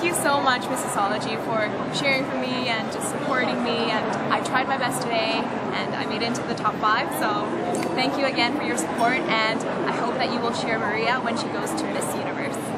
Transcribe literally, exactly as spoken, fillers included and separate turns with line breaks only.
thank you so much, Missosology, for cheering for me and just supporting me. And I tried my best today, and I made it into the top five. So thank you again for your support, and I hope that you will cheer Maria when she goes to Miss Universe.